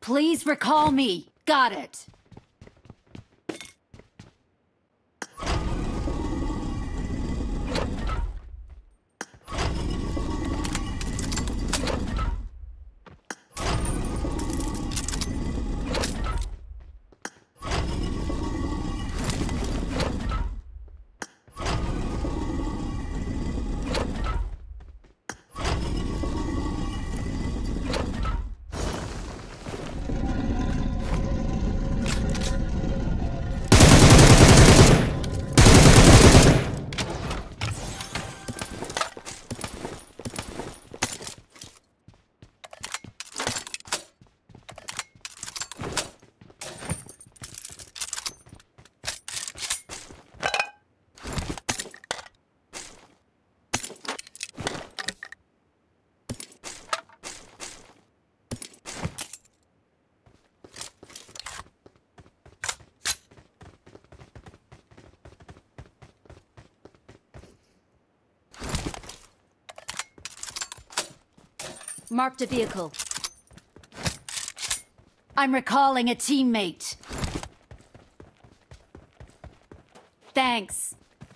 Please recall me. Got it. Marked a vehicle. I'm recalling a teammate. Thanks.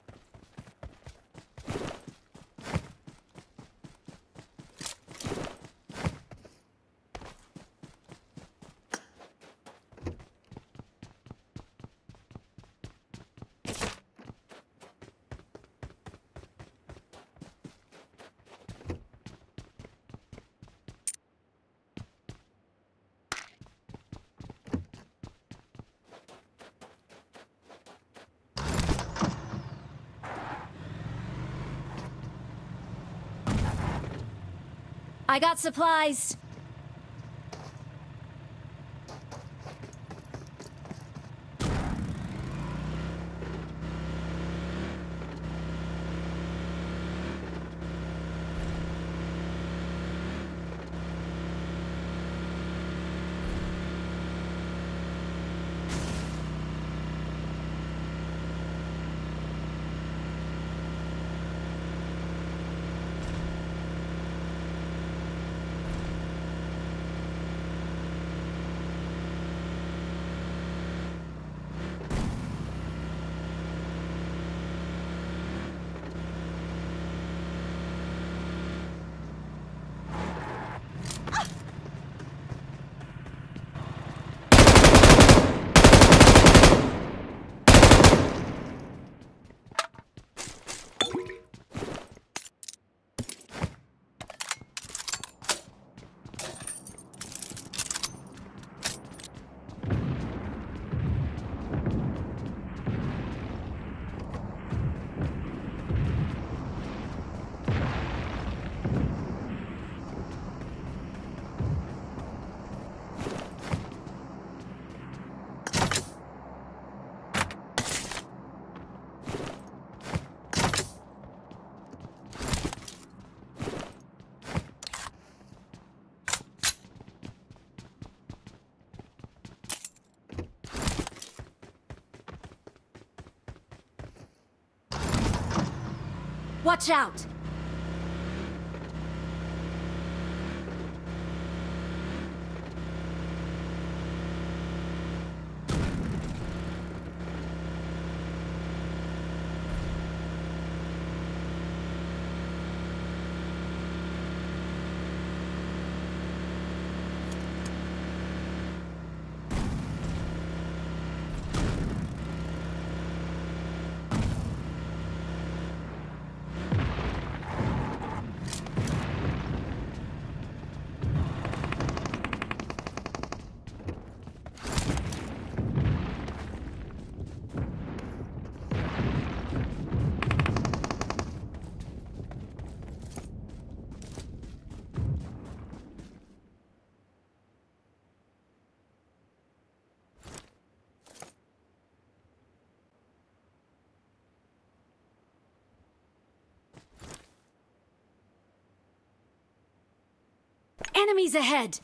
I got supplies. Watch out! Enemies ahead!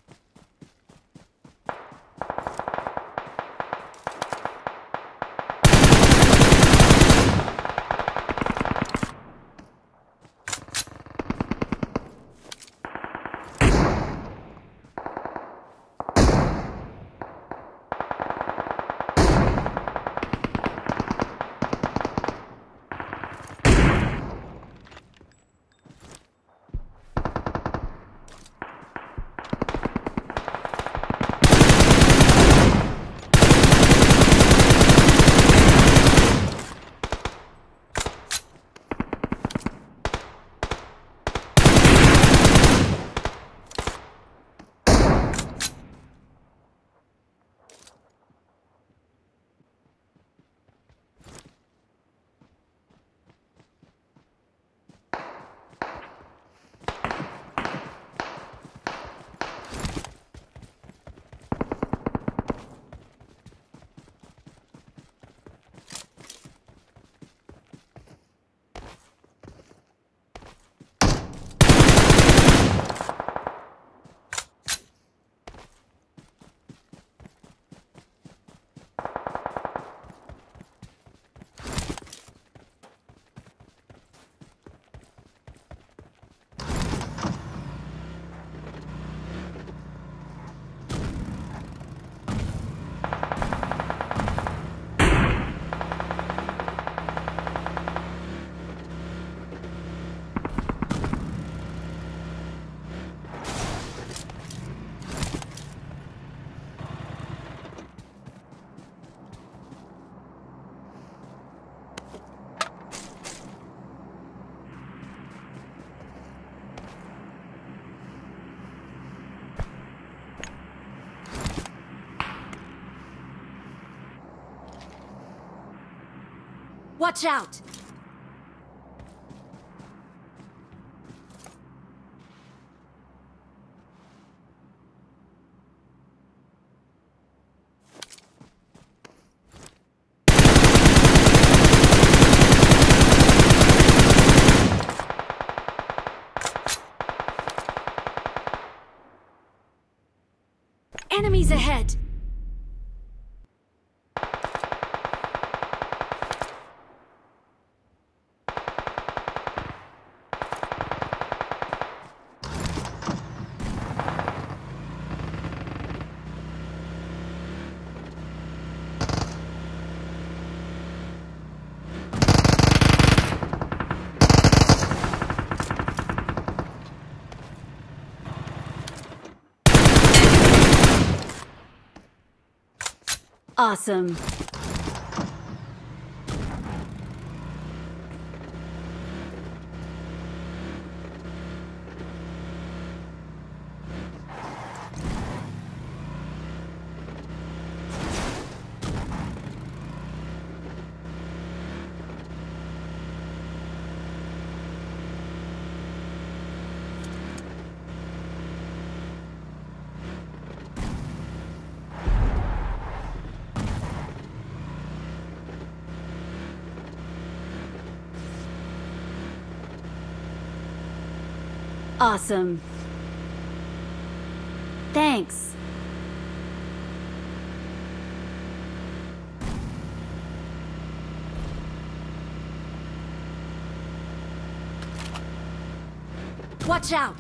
Watch out! Enemies ahead! Awesome. Awesome. Thanks. Watch out!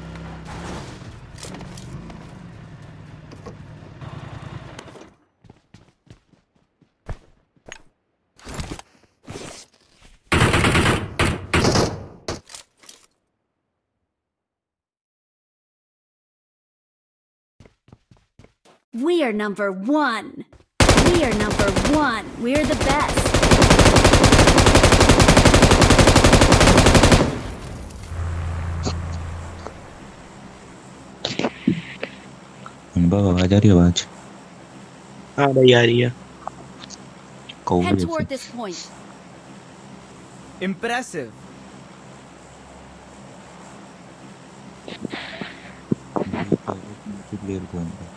We are number one. We are number one. We're the best. आवाज आ रही है आवाज? हाँ भाई आ रही है। Head toward this point. Impressive. Player घूम रहा,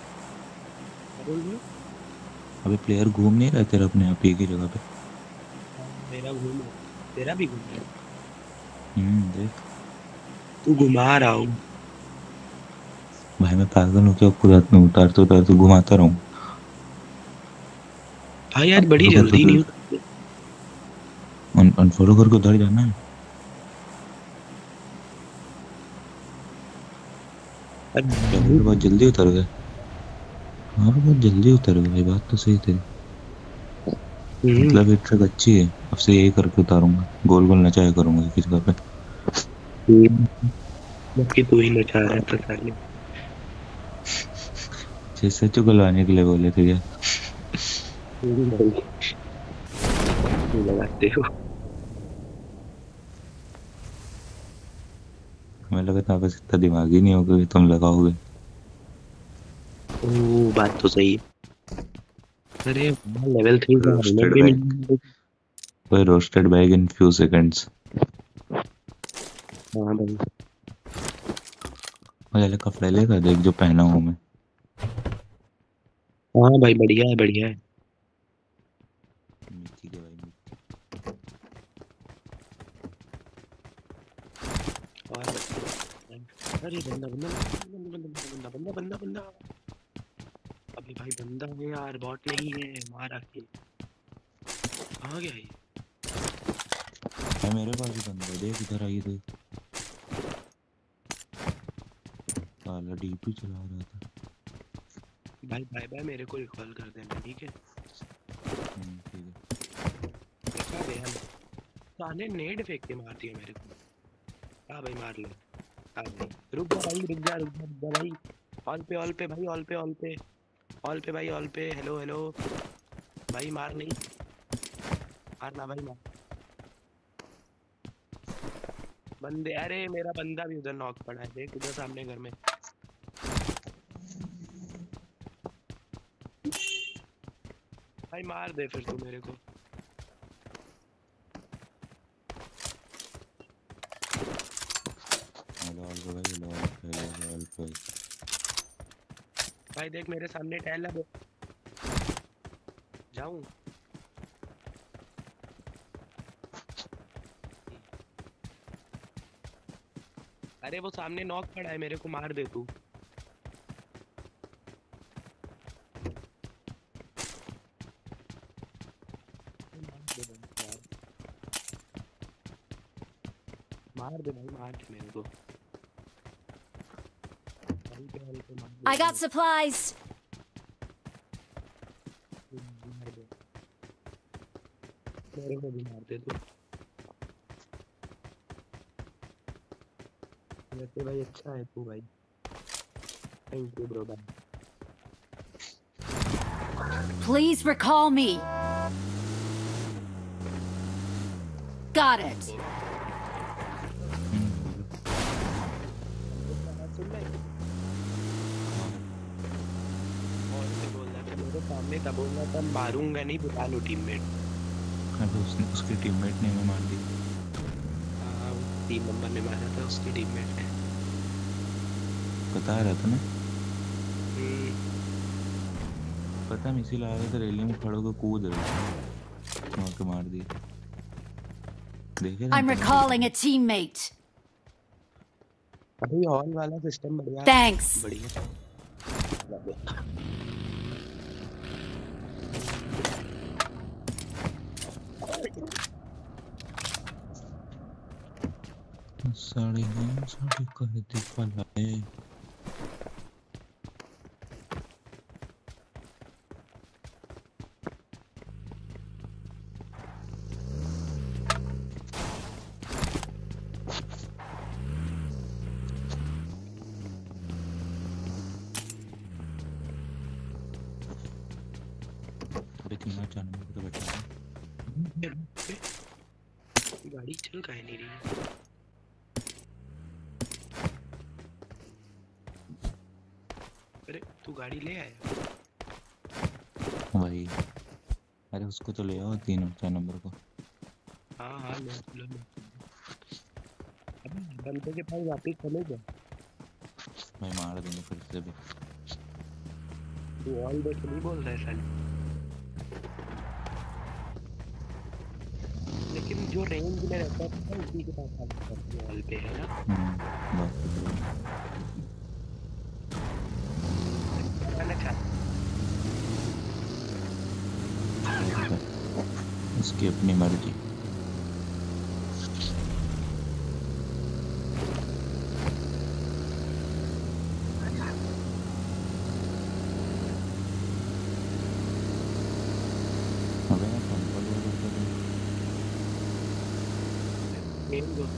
अबे प्लेयर घूम नहीं रहा तेरा अपने आप एक ही जगह पे? मेरा घूम रहा, तेरा भी घूम रहा। देख तू घुमा रहा हूँ भाई, मैं पागल हूँ क्या? खुद में उतारते उतारते घुमाता रहूँ भाई, आज बड़ी जल्दी नहीं होती। अनफॉलो करके उधर जाना है। बहुत जल्दी उतर गए। हाँ बहुत जल्दी उतर गए भाई, बात तो सही थी। मतलब ये ट्रिक अच्छी है, अब से यही करके उतारूंगा, गोल गोल नचाया करूंगा किसी जगह पे। कि तू ही नचा रहा है तो साले जैसे चुगलवाने के लिए बोले थे क्या? लगाते हो। मैं लगा था बस इतना दिमाग ही नहीं होगा कि तुम लगाओगे। बात तो सही है। अरे लेवल 3 का हेलमेट भी मिल गया। Roasted bag in few seconds. हाँ भाई, मुझे कपड़े लेगा देख जो पहना हूँ मैं। हाँ भाई बढ़िया है, बढ़िया है। मिट्टी के भाई मिट्टी। और अरे बंदा बंदा बंदा बंदा बंदा बंदा बंदा, अबे भाई बंदा है यार, बॉट नहीं है। मार आके कहाँ गया ये? मेरे पास भी बंदा देख, इधर आई देख। साला डीपी चला रहा था भाई बाय बाय, मेरे को रिकॉल कर देना ठीक है। ठीक है। देखा गया साले, नेड फेंक के मार दिया मेरे को। हाँ भाई मार ले। हाँ भाई रुक जा भाई, रुक जा रुक जा रुक जा भाई। ऑल पे भाई, ऑल पे भाई, ऑल पे। हेलो हेलो भाई, मार नहीं, मारना भाई मार। बंदे, अरे मेरा बंदा भी उधर नॉक पड़ा है, देख उधर सामने घर में। भाई मार दे फिर तू मेरे को। भाई। भाई देख मेरे सामने टहल है, जाऊं? अरे वो सामने नॉक पड़ा है, मेरे को मार दे तू। मार दे भाई, मार दे मेरे को। भाई पे मार दे I got supplies. मार दे, मेरे को भी मार दे तू। वैसे भाई अच्छा है तू भाई, थैंक यू ब्रो भाई। Please recall me. Got it. सुन ले, और से बोलना था मेरे सामने, तब बोलना था मारूंगा नहीं, बुला लो टीममेट। अरे उसने उसके टीममेट ने हमें मार दी। हाँ 3 नंबर ने मारा था उसके टीममेट ने। बता रहा था ना, हम्म, पता हम इसी लगा रहे थे, रेलिंग में खड़े होकर कूद रहे, वहाँ के मार दिए। देखे ना I'm recalling a teammate. अभी हॉल वाला सिस्टम बढ़िया Thanks. बढ़िया। साड़ी है, साड़ी कहती पलाए। अबे 3 4 नंबर पे तो बैठा है। गाड़ी चल काहे नहीं रही है? अरे तू गाड़ी ले आया? वही, अरे उसको तो ले आओ 3 और 4 नंबर को। हाँ हाँ ले लो ले। अबे बंदे के पास वापिस चले जा। भाई मार देंगे फिर से भी। तू ऑल देख नहीं बोल रहा है साले। लेकिन जो रेंज में रहता था उसी के पास आना वॉल पे है ना। बात तो अच्छा उसकी अपनी मर्जी। मेन दोस्त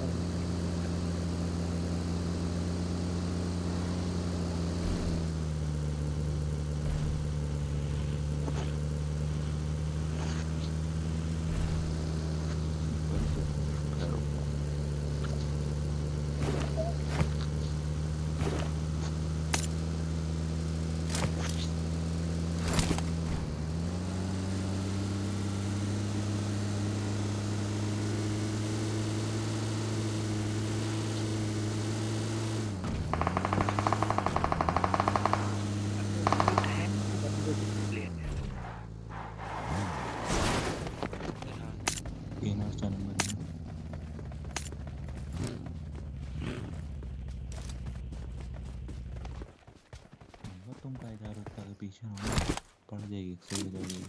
तुम का इधर होता है पीछे हो पड़ जाएगी, सही हो जाएगी।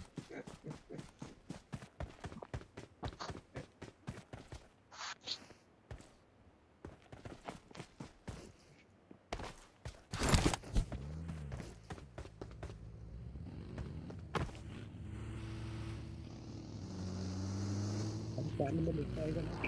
पानी में लिखा आएगा ना।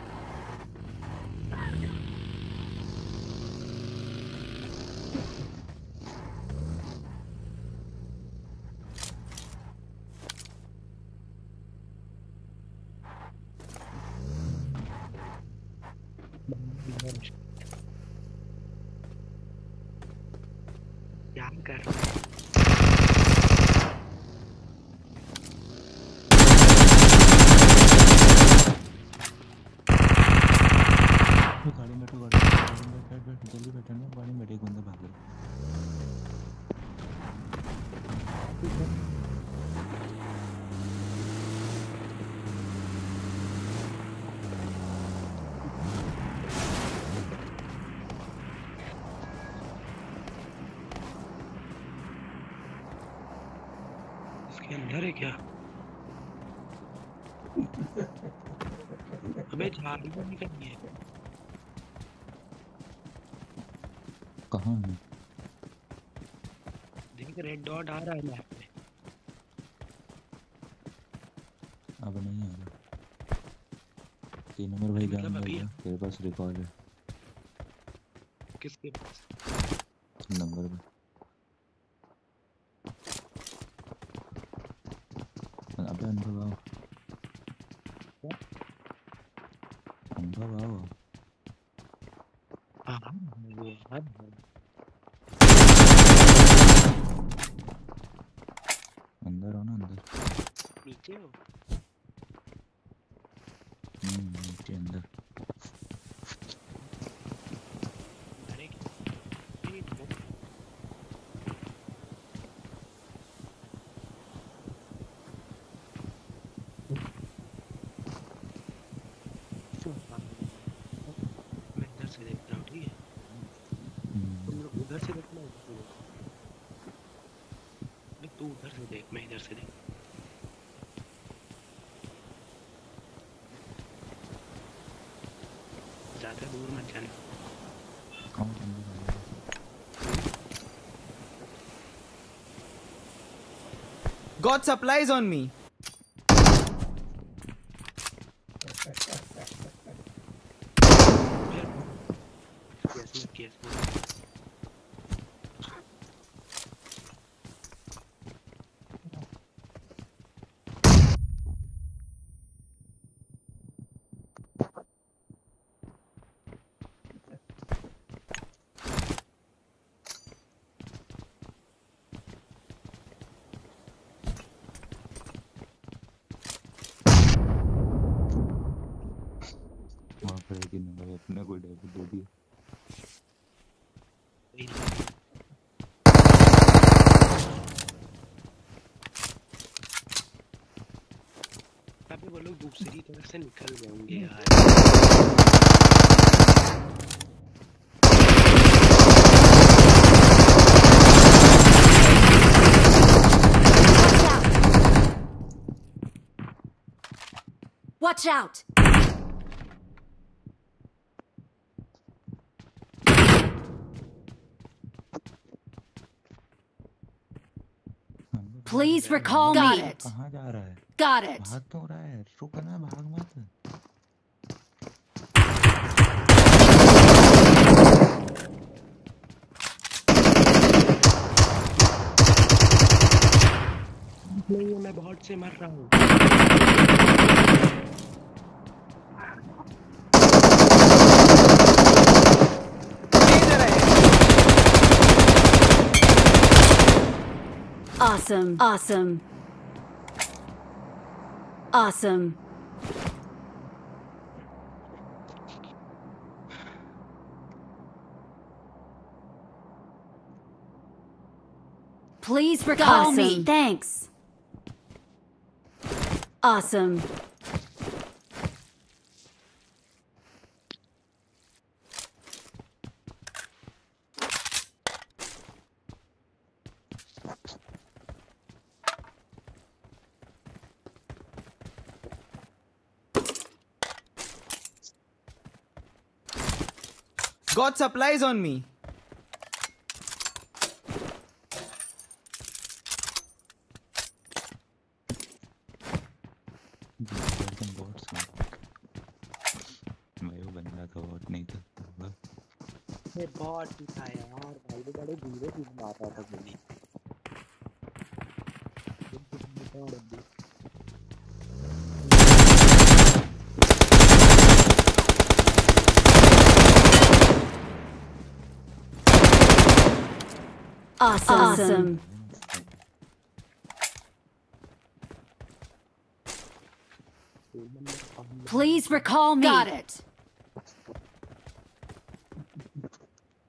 क्या कर रहा है? गाड़ी में बैठो, गाड़ी में बैठ बैठ। जल्दी बैठना पानी में एक बंदा भाग रहा इसके अंदर है क्या? अबे झाड़ी भी नहीं करनी है। कहाँ है? देख रेड डॉट आ रहा है मैप में। अब नहीं आ रहा। 3 नंबर भाई मतलब जान अभी लगा तेरे पास रिकॉर्ड है किसके पास? नंबर में। अबे अनुभव आओ, अनुभव आओ। हाँ वो याद है। अंदर हो ना अंदर। नीचे हो? नीचे अंदर। अरे नहीं, वो मैं इधर से देख रहा हूँ, ठीक है? तुम लोग उधर से देखना, उधर से देखना। अबे तू उधर से देख, मैं इधर से देख। ज्यादा दूर मत जाना। कौन अंदर आ रहा है? Got supplies on me. Yes, mate, yes, वहाँ पर एक ही नंबर अपने को डेबिट दे दिया। अबे वो लोग दूसरी तरफ से निकल जाएंगे यार। Watch out! Please recall me. Got it. कहाँ जा रहा है? Got it. भाग तो रहा है, रुक ना, भाग मत। नहीं, मैं बहुत से मर रहा हूँ। Awesome. Awesome. Awesome. Please recall me. Thanks. Awesome. Got supplies on me. भाई वो बंदा था, बॉट नहीं था। ये बॉट ही था यार, भाई वो बड़े धीरे धीरे मार रहा था गोली। Awesome. Please recall me. Got it.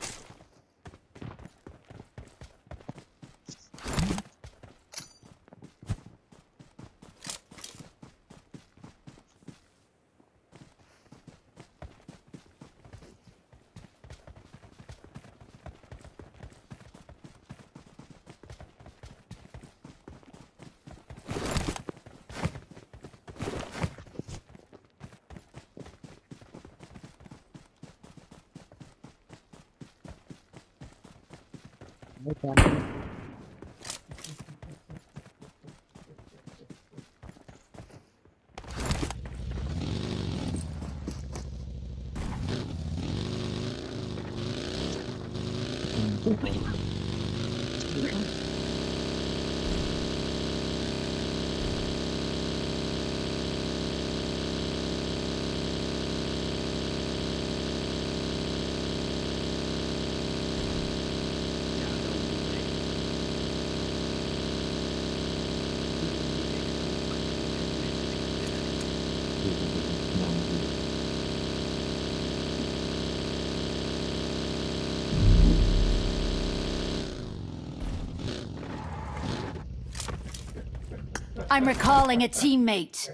I'm recalling a teammate.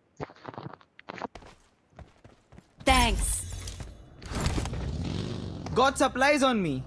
Thanks. Got supplies on me.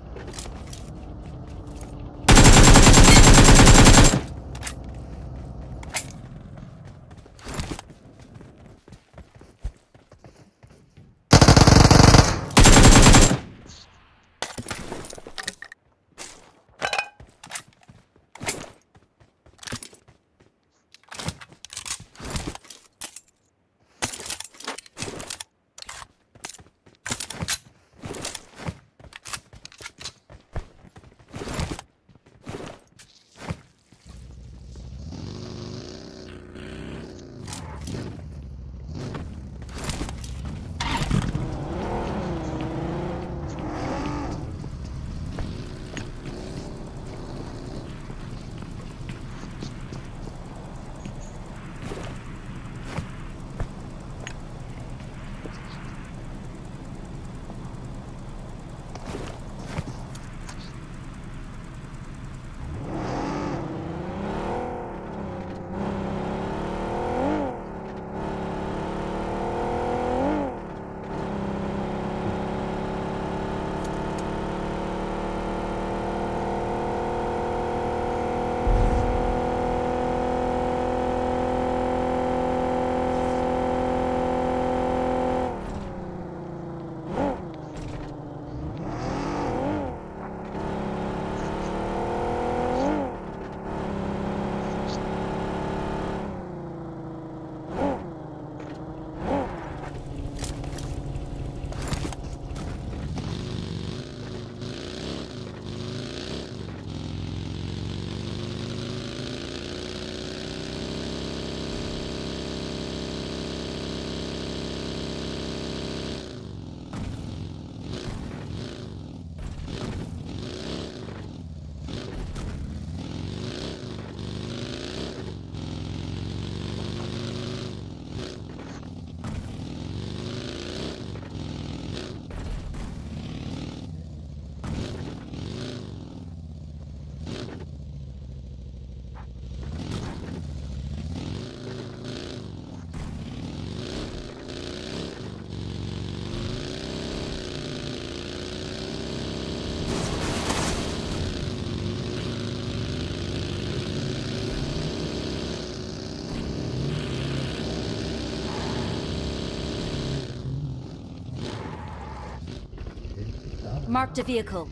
Marked a vehicle.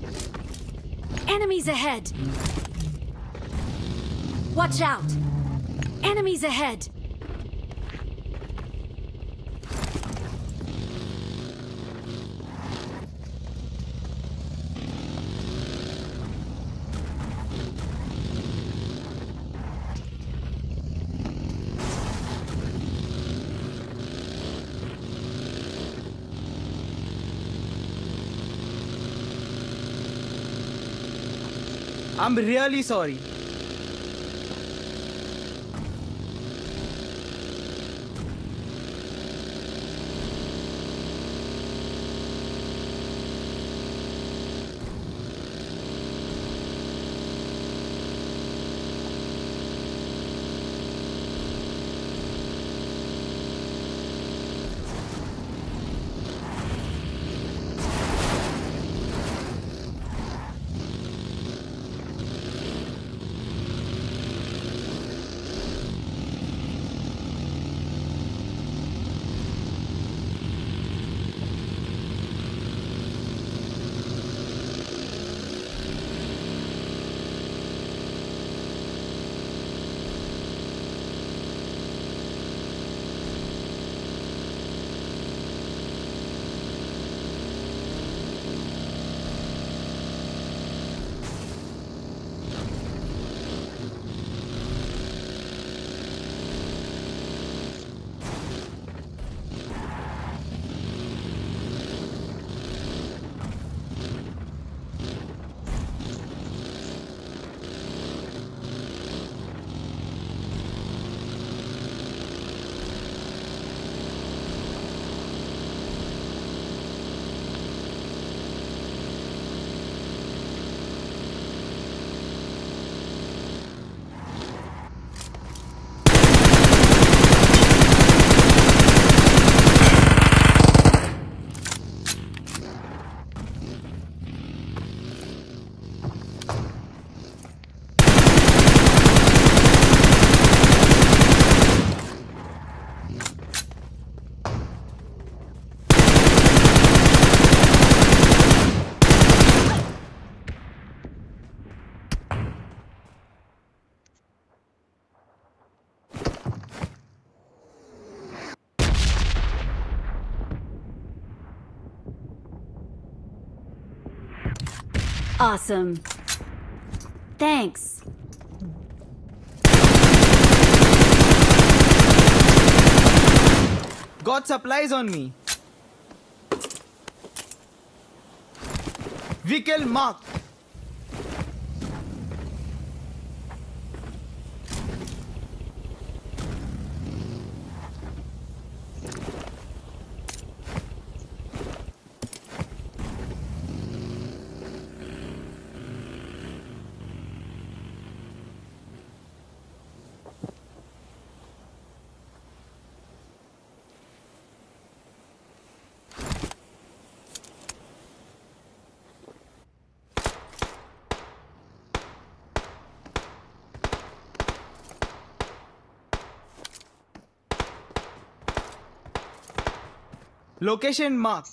Enemies ahead! Watch out! Enemies ahead! I'm really sorry. Awesome. Thanks. Got supplies on me. Vehicle marked. Location marked.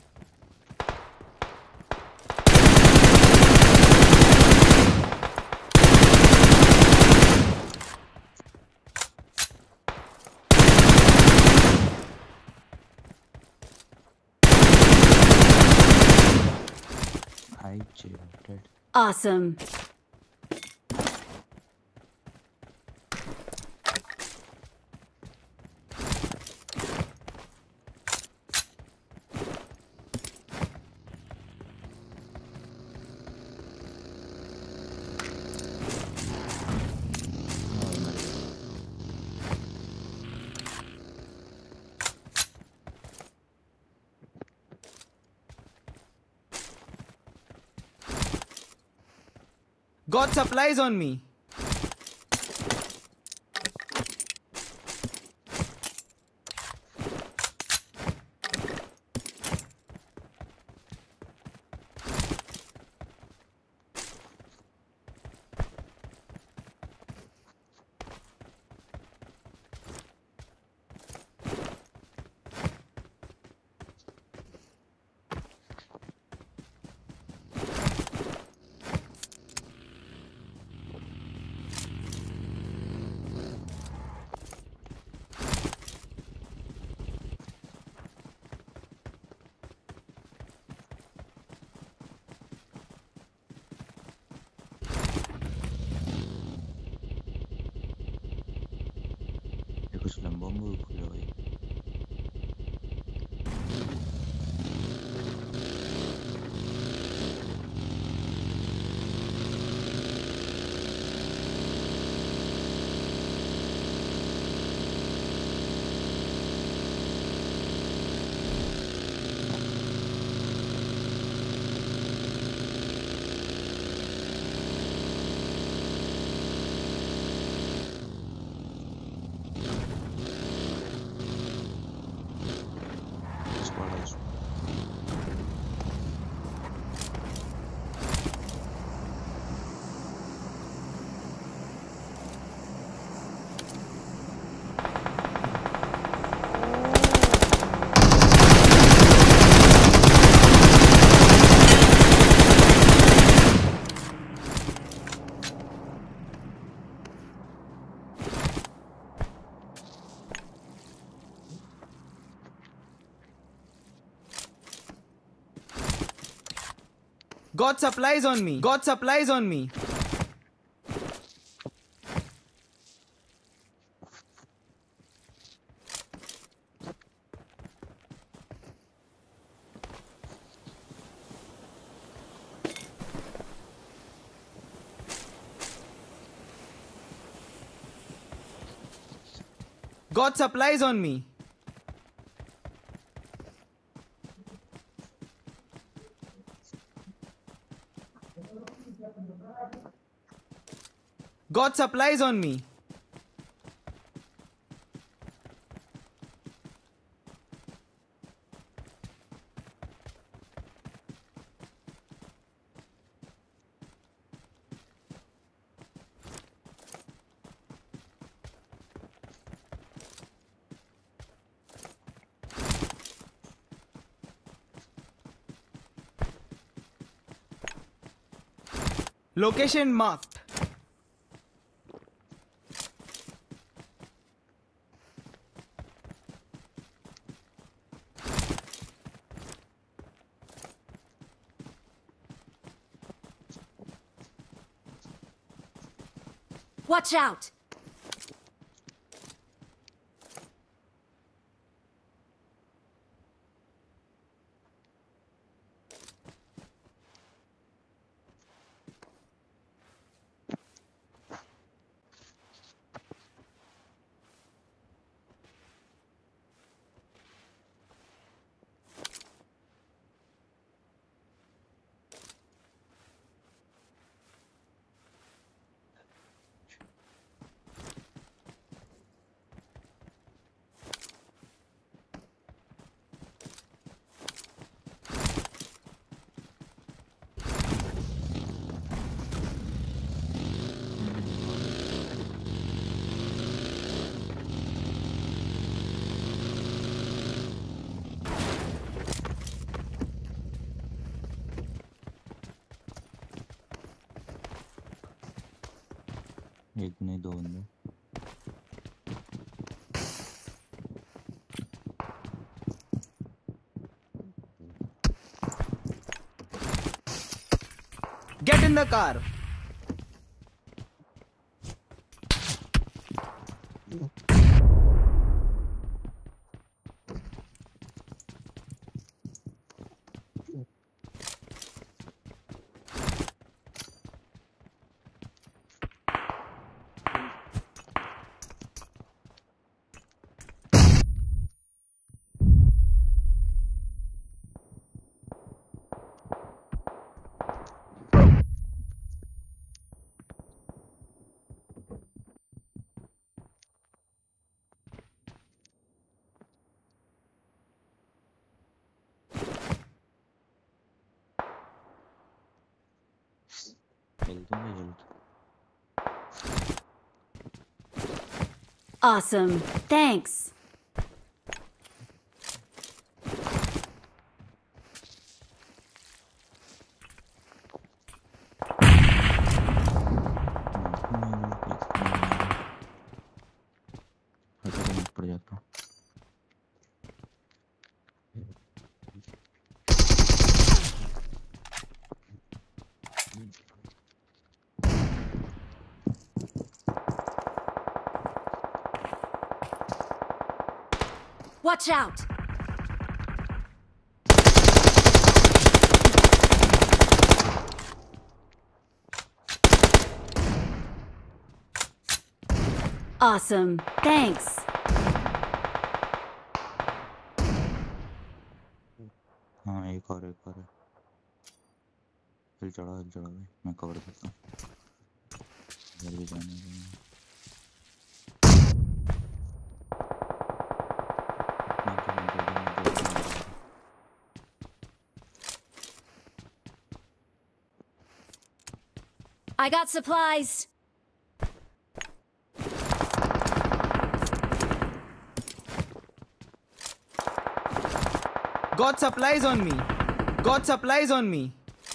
Hype cheated. Awesome. Got supplies on me. ये कुछ लंबों में खुले भाई. Squad house. Got supplies on me. Got supplies on me. Got supplies on me. Got supplies on me. Location marked. Watch out! एक नहीं दो बंदे Get in the car. चलते हैं जल्द Awesome. Thanks. पड़ जाता Watch out! Awesome. Thanks. हाँ एक और है हिल चढ़ा भाई मैं कवर करता हूँ इधर भी जाने देना I got supplies. Got supplies on me. Got supplies on me.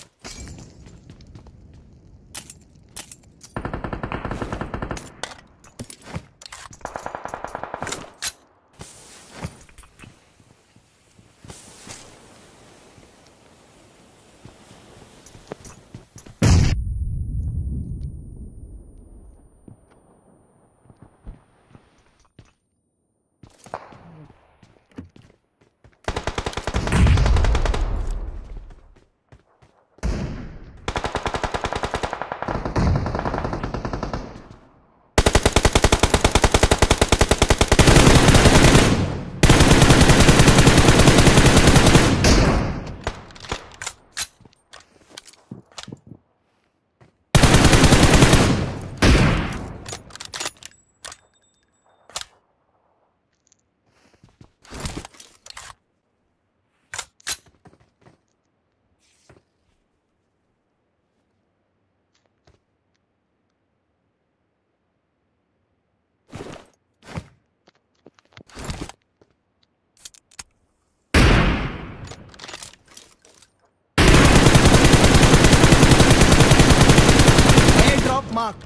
Airdrop marked.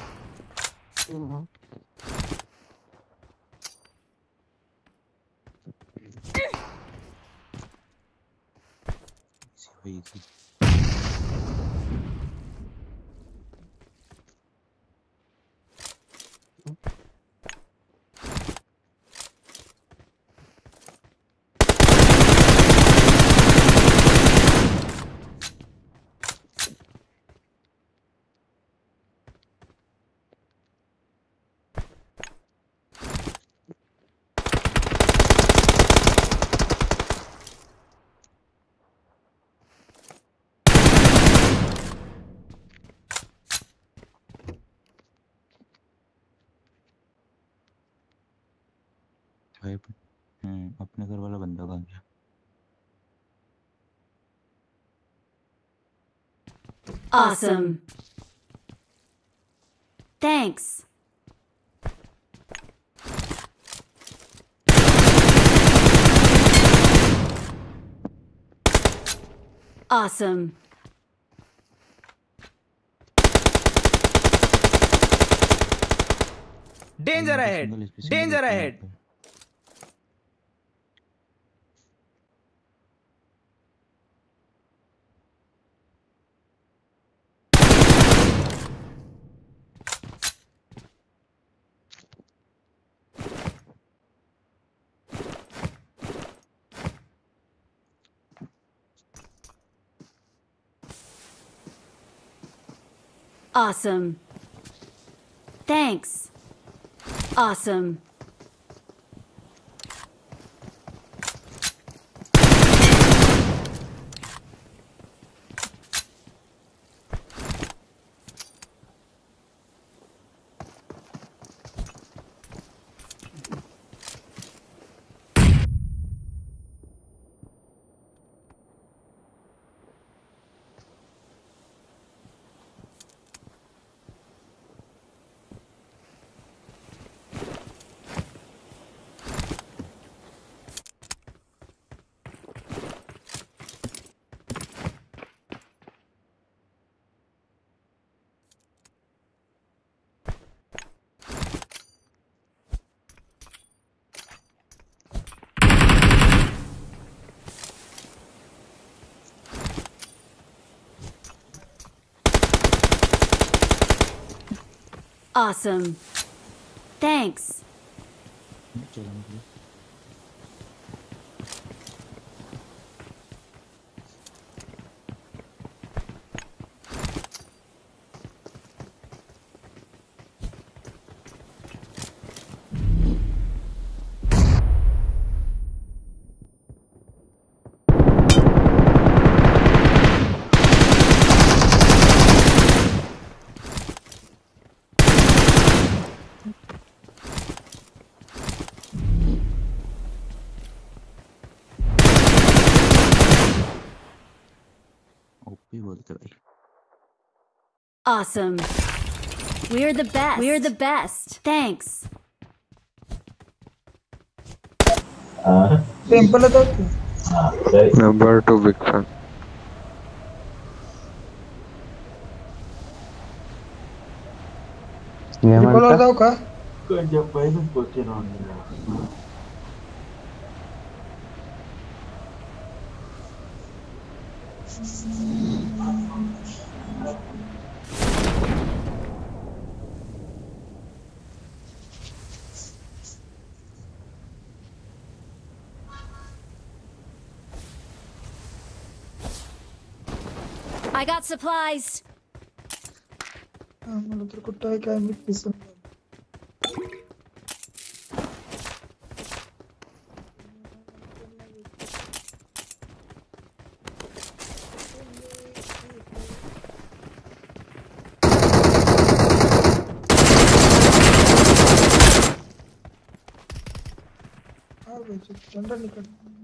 easy. भाई अपने घर वाला बंदा कहाँ गया? Awesome. Thanks. Awesome. Danger ahead! Danger ahead! Awesome. Thanks. Awesome. Awesome. Thanks. चलो निकलो। ओपी बोलते भाई। Awesome. We're the best. We're the best. Thanks. Temple है तो Number 2 big fan. टेम्पल और दाव का जब भाई तुम कोचे रहोगे I got supplies. मला तर कुठं आहे काय मी दिसत झंडा निकल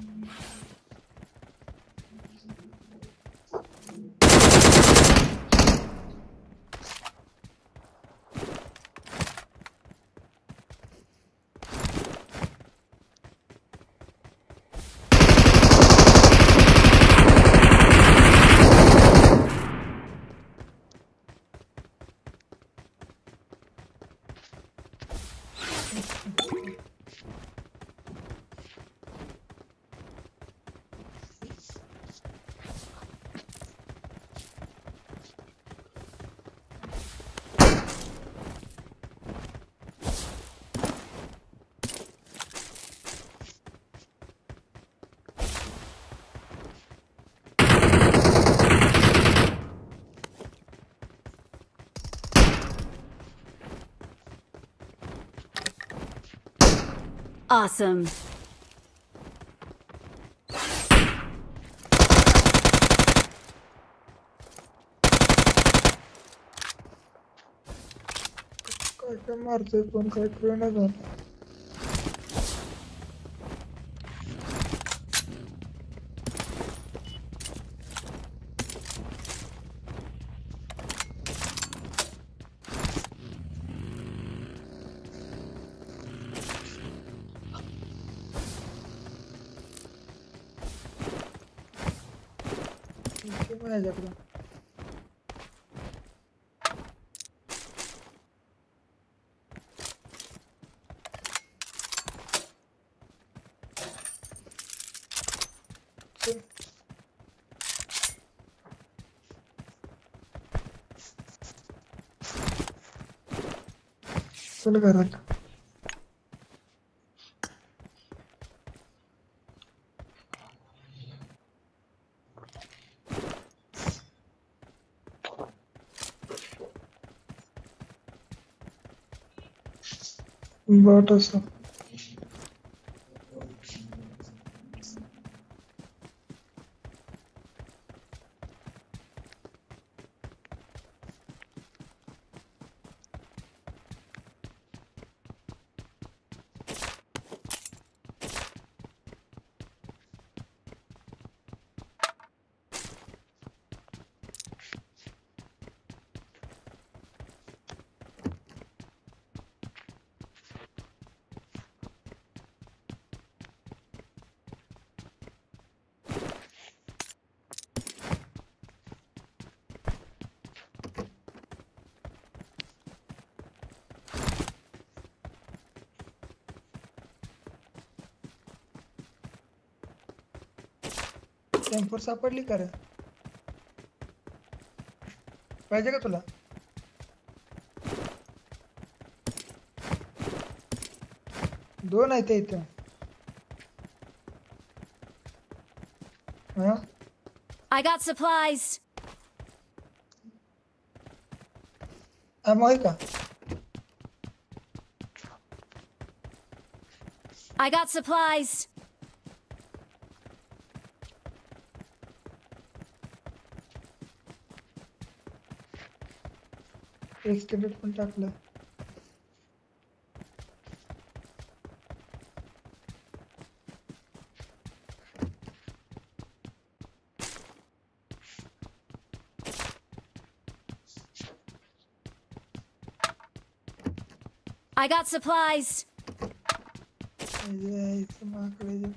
Awesome. काय काय मारतोय पण काय कळेना झालं मैं जा रहा चल घरात बॉट असं टेम्पोर सापडली का रे पाहिजे का तुला दोन आहेत ते इथे हा I got supplies. ammo आहे का I got supplies. एक्सटेंडेड पण टाकलं I got supplies. यायचं माकडे जे.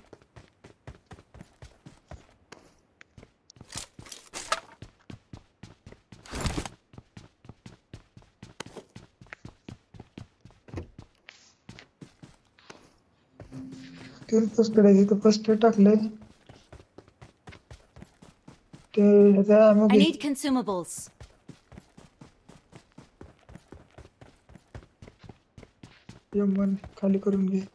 तीन फर्स्ट एड आहे तिथं फर्स्ट एड टाकलंय ते ह्याचा ammo I घे need consumables. M1 खाली करून घे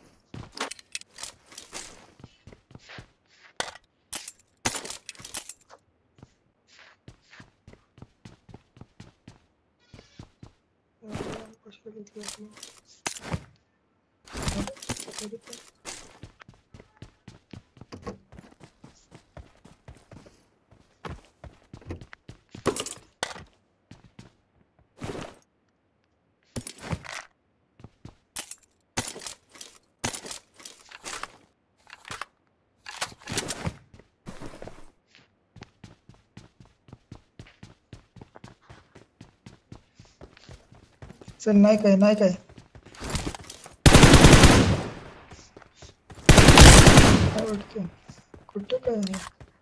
कशाला घेतलं आपण? चल नाही काय काय वाटतं कुठं काय आहे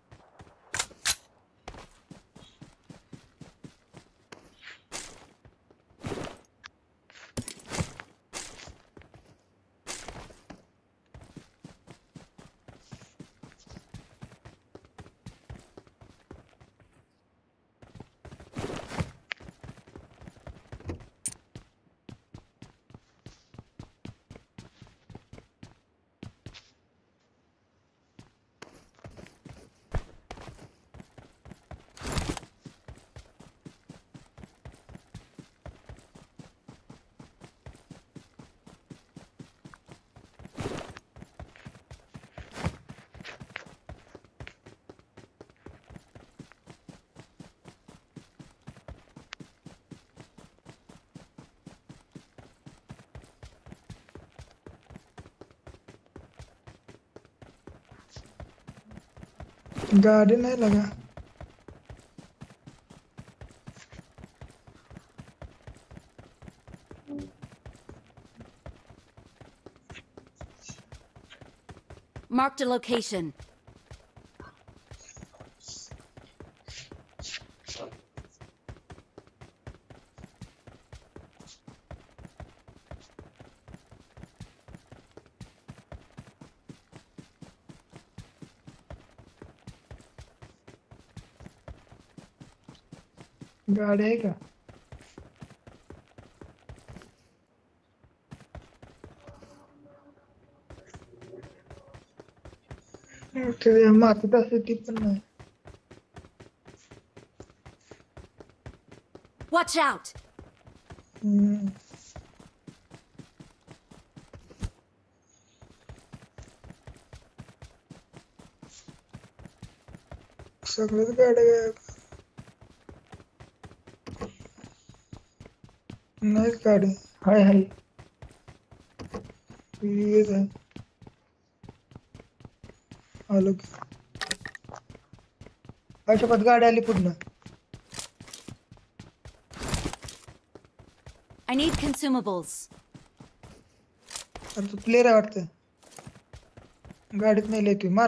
गाड़ी नहीं लगा Marked a location. गाड़ी है क्या? ते मातीत असते ती पण नाही. Watch out! हम्म. सगळ्याच गाड्या गायब. नाहीच गाडी. हाय हाय. येत आहे. आलो की. आयुष्यात गाडी आली पुढनं. I need consumables. अरे तू प्लेयर आहे वाटतं. गाडीत नाही लय तू मार.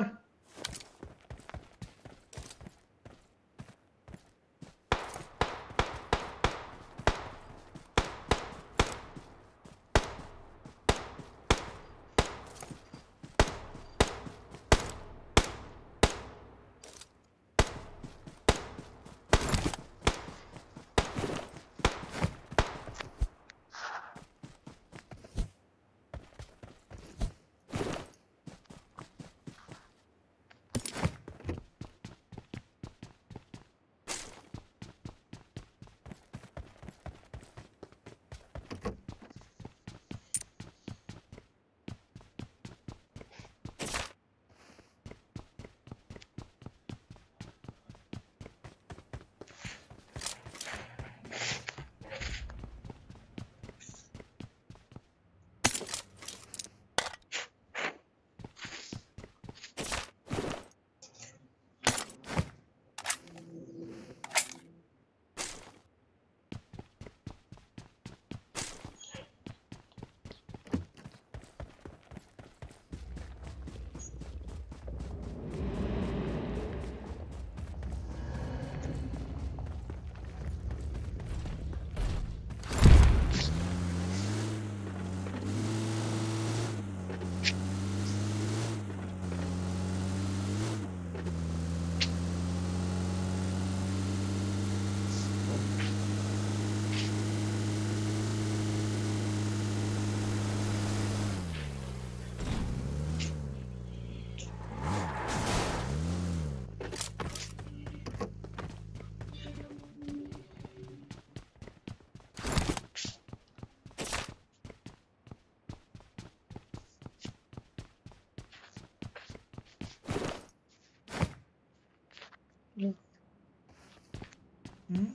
हम्म.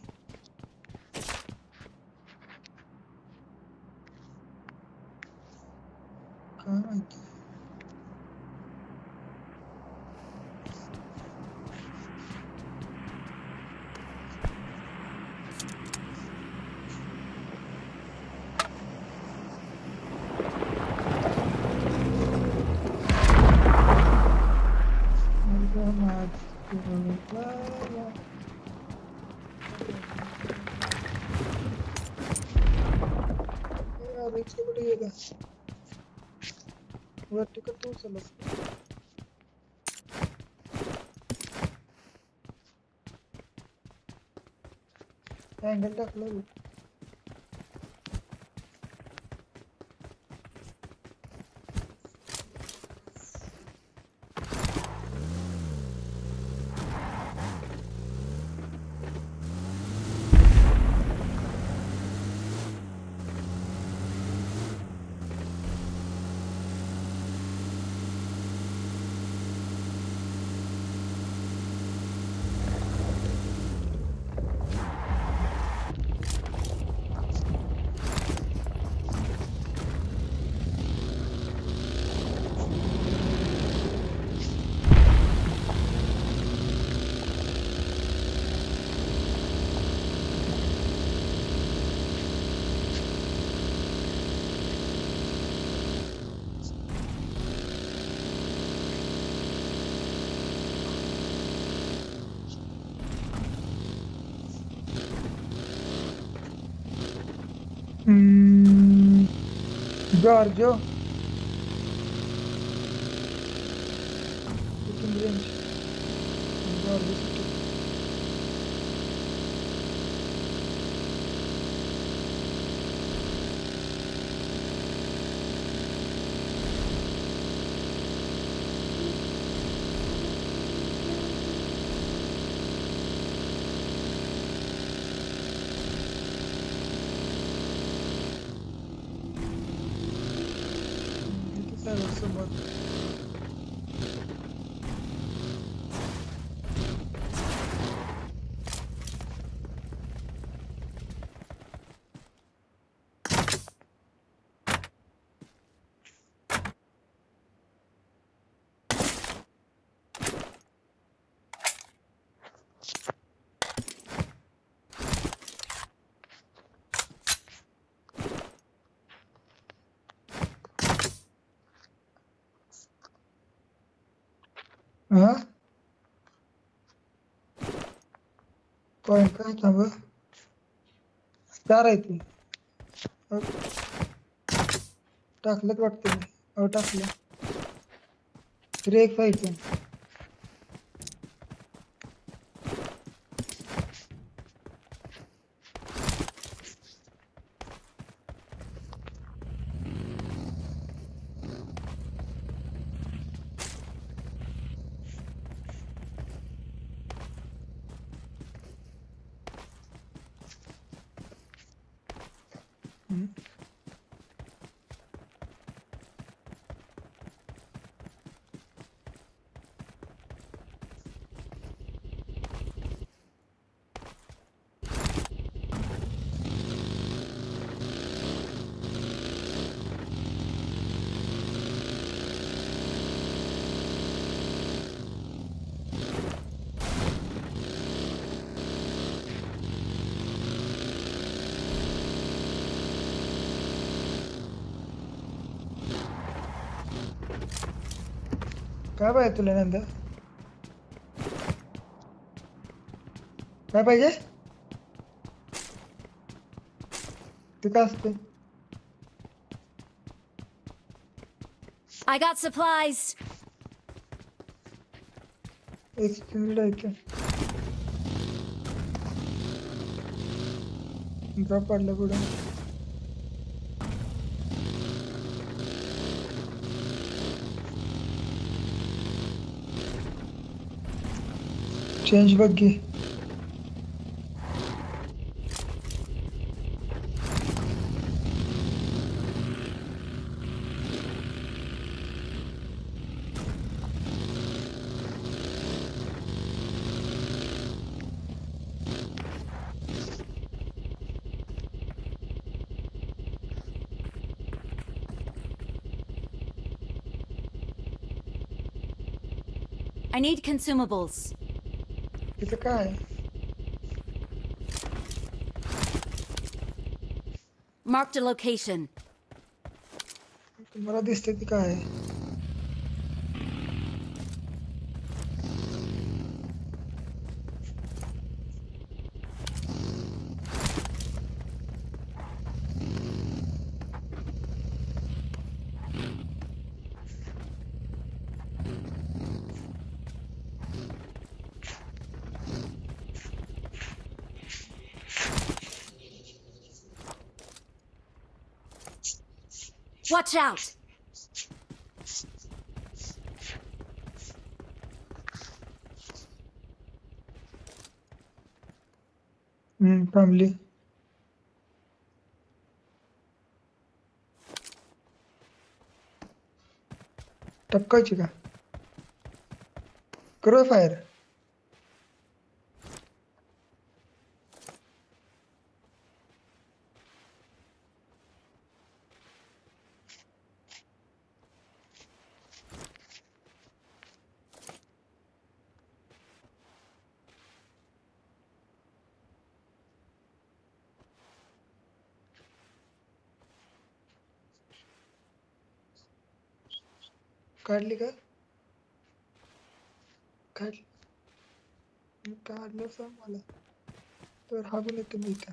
काय माहिती. कुठे गेला? वरती का तू चला. अँगल टाकलं. Giorgio. Shooting range. Giorgio shooting. आहे समोर. हा पॉइंट काय थांब. 4 आहे ती. टाकलं वाटतं मी. हो टाकलं. 3 पाहिजे. काय पाहिजे तुला नंदा? काय पाहिजे? ते काय असते? I got supplies. एक्सचेंज आहे का? ड्रॉप पडला पुढे. चेंज बघ घे. I need consumables. तिथं काय आहे? Marked a location. मला दिसते ती काय आहे? Watch out! थांबली. टपकायची का? करू फायर. काढली का? काढलं सांग मला. तर हागून येतो मी इथं.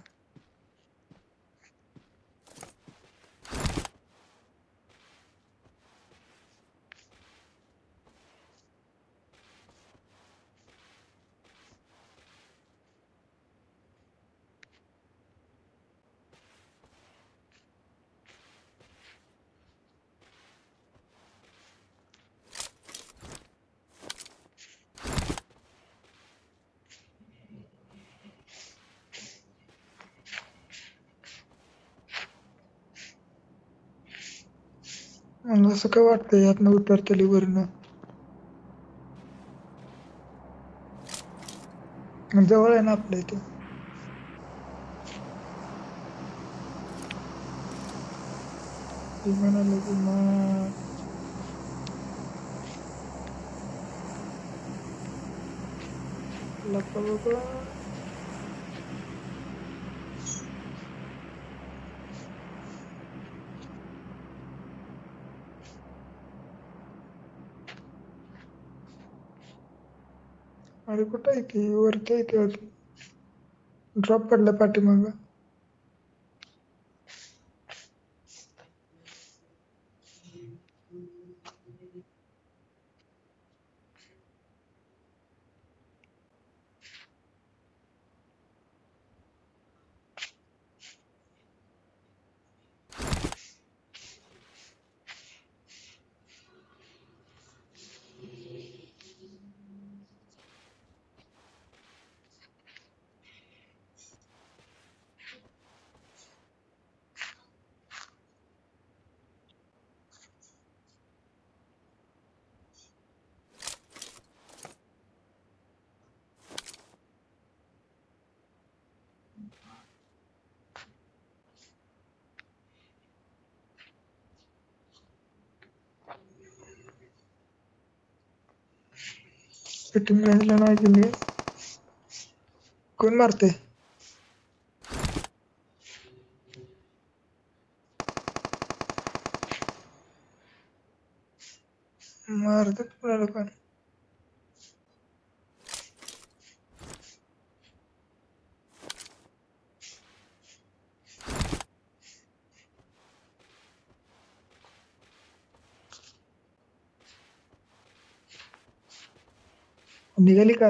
मला असं काय वाटतं यातनं उतरतली वरनं जवळ आहे ना आपल्या इथे विमान आलं विमान लपा बाबा अरे कुठं आहे की वरती आहे की अजून ड्रॉप पडला पाठीमागं फिटिंग रेंजला नाही गेली कोण मारते मारतात कुणाला पण निघाली का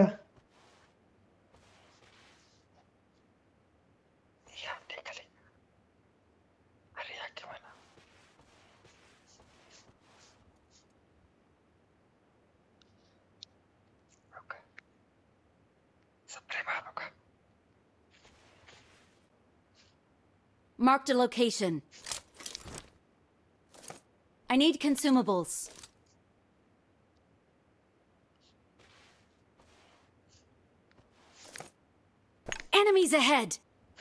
Marked a location. I need consumables. Enemies ahead!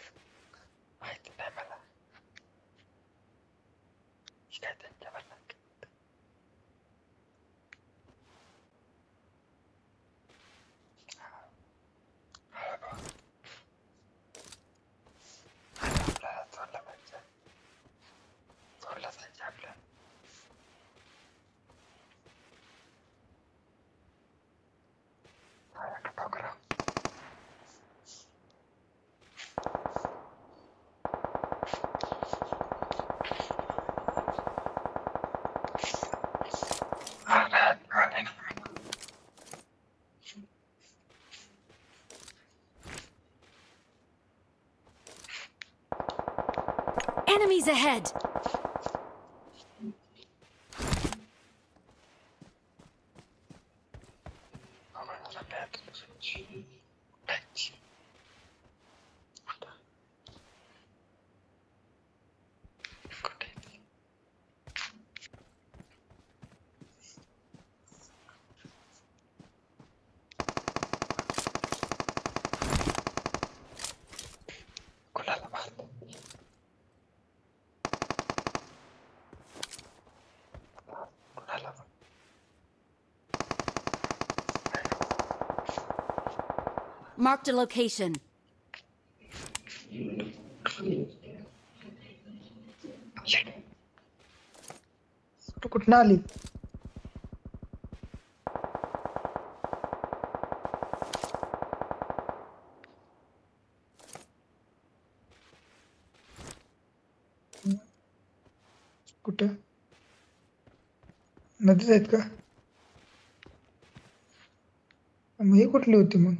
Enemies ahead! Marked a location. तू कुठनं आली कुठं नदीत आहेत का मग ही कुठली होती मग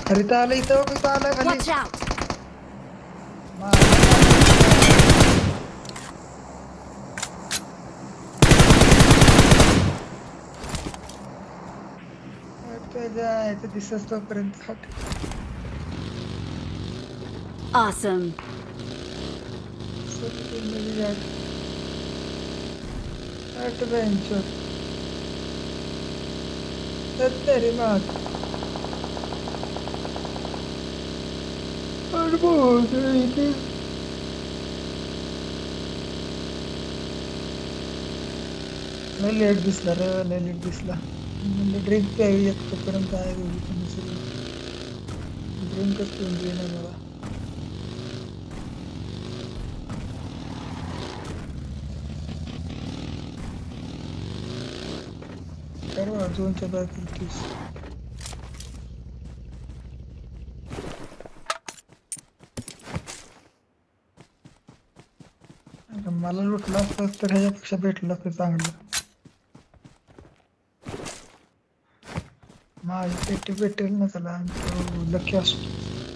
अरे इथं आलं इथं आलं खाली Watch out! त्याच्या दिसत तोपर्यंत हट Awesome. हट बेंचो तेरी मात और बहुत इथे लय लेट दिसला रे लय लेट दिसला म्हणजे ड्रिंक प्यावी एक तोपर्यंत आहे ड्रिंकच पिऊन घेईन मला सर्व अजूनच्या बाकी तीस मला लुटलं असतं तर ह्याच्यापेक्षा भेटलं असतं चांगलं माझी पेटी भेटेल ना त्याला तो लकी असतो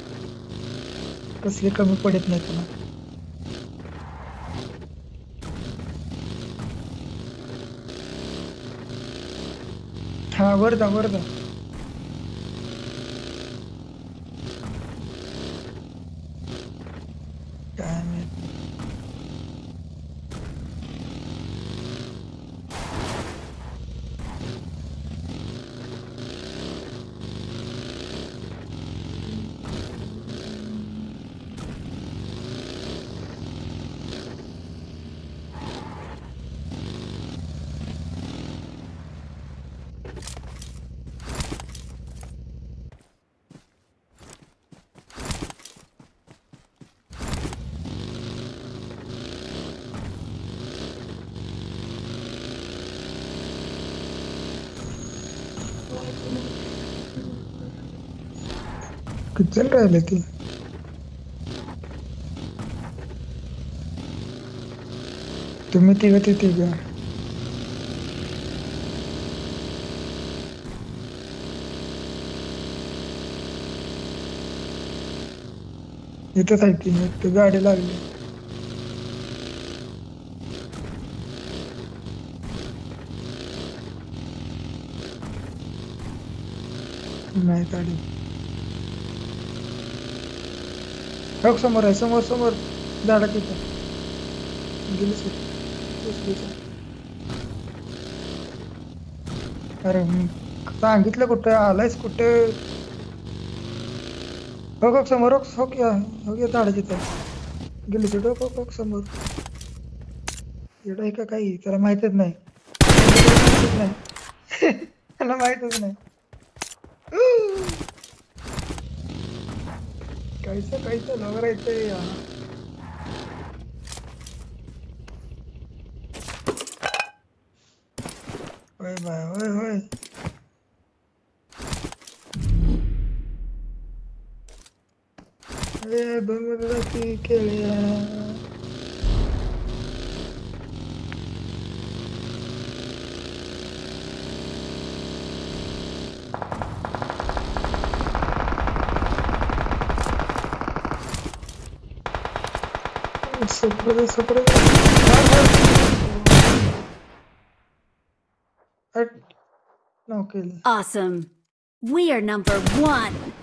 कसली कमी पडत नाही तुला हा वरदा काय माहित किती जण राहिले ते तुम्ही तिघ ते तिघ इथंच आहे ती गाडी लागली नाही गाडी हो समोर आहे समोर झाडा तिथं गेलीच अरे सांगितलं कुठं आलायस कुठे हो समोर हो की झाडा तिथं गेलीच हो समोर एवढं आहे का काही त्याला माहितच नाही त्याला माहितच नाही काहीच लवकर येतंय होय बाय होय अरे 2 मिनिटाची खेळी Super. No kill. Awesome. We are number 1.